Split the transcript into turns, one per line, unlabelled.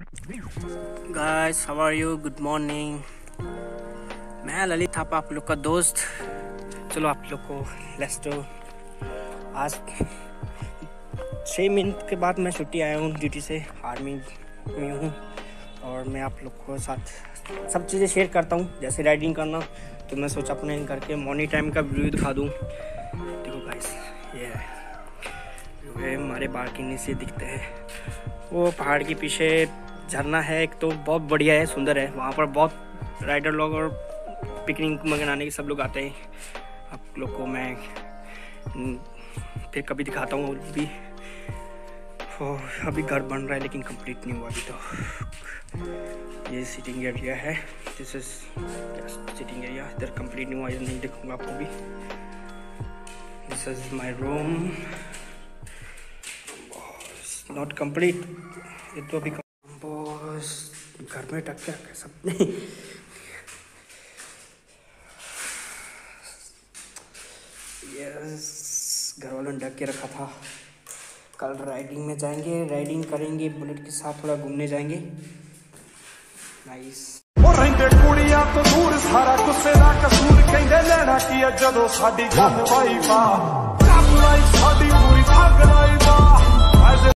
Guys, how are you? Good morning. मैं ललित थापा, आप लोग का दोस्त। चलो आप लोग को लेट्स डू। आज 6 मिनट के बाद मैं छुट्टी आया हूँ ड्यूटी से, आर्मी में हूँ। और मैं आप लोग को साथ सब चीज़ें शेयर करता हूँ, जैसे राइडिंग करना। तो मैं सोचा अपने करके मॉर्निंग टाइम का व्यू दिखा दूँ। देखो गाइस, ये हमारे बालकनी से दिखते हैं। वो पहाड़ के पीछे झरना है एक, तो बहुत बढ़िया है, सुंदर है। वहाँ पर बहुत राइडर लोग और पिकनिक मनाने के सब लोग आते हैं। आप लोग को मैं फिर कभी दिखाता हूँ भी। अभी घर बन रहा है लेकिन कंप्लीट नहीं हुआ अभी। तो ये सिटिंग एरिया है, दिस इज सिटिंग एरिया। इधर कंप्लीट नहीं हुआ, इधर नहीं दिखाऊंगा आपको भी। This is my room, not complete. ये तो अभी बॉस घर में टक के रखे सबने। यस, घर वालों ने ढक के रखा था। कल राइडिंग में जाएंगे, राइडिंग करेंगे बुलेट के साथ, थोड़ा घूमने जाएंगे। नाइस।
ਰਹਿੰਦੇ ਕੁੜੀਆਂ ਤੋਂ ਦੂਰ ਸਾਰਾ ਗੁੱਸੇ ਦਾ ਕਸੂਰ ਕਹਿੰਦੇ ਲੈਣਾ ਕੀ ਆ ਜਦੋਂ ਸਾਡੀ ਗੱਲ ਵਾਈ ਪਾ।